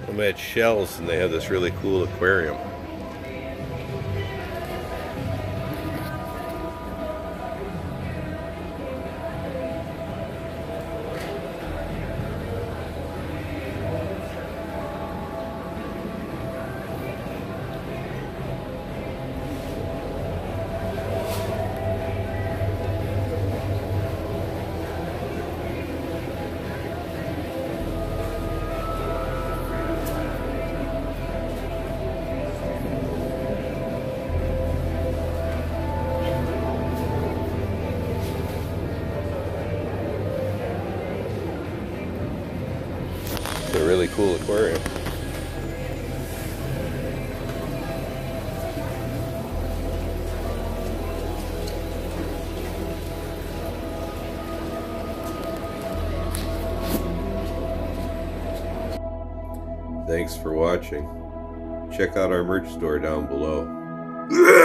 I'm at Scheels and they have this really cool aquarium. It's a really cool aquarium. Thanks for watching. Check out our merch store down below.